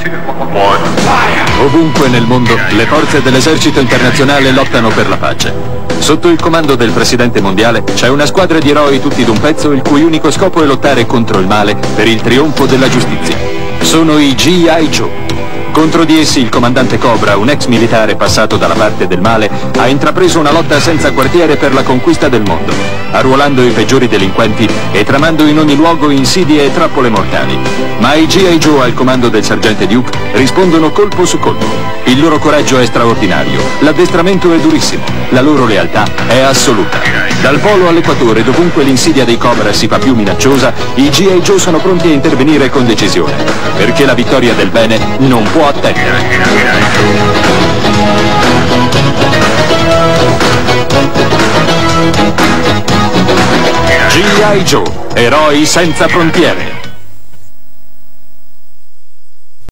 Ovunque nel mondo, le forze dell'esercito internazionale lottano per la pace. Sotto il comando del presidente mondiale c'è una squadra di eroi tutti d'un pezzo il cui unico scopo è lottare contro il male per il trionfo della giustizia. Sono i G.I. Joe. Contro di essi il comandante Cobra, un ex militare passato dalla parte del male, ha intrapreso una lotta senza quartiere per la conquista del mondo, arruolando i peggiori delinquenti e tramando in ogni luogo insidie e trappole mortali. Ma i G.I. Joe al comando del sergente Duke rispondono colpo su colpo. Il loro coraggio è straordinario, l'addestramento è durissimo, la loro lealtà è assoluta. Dal polo all'equatore, dovunque l'insidia dei Cobra si fa più minacciosa, i G.I. Joe sono pronti a intervenire con decisione, perché la vittoria del bene non può attendere. G.I. Joe, eroi senza frontiere.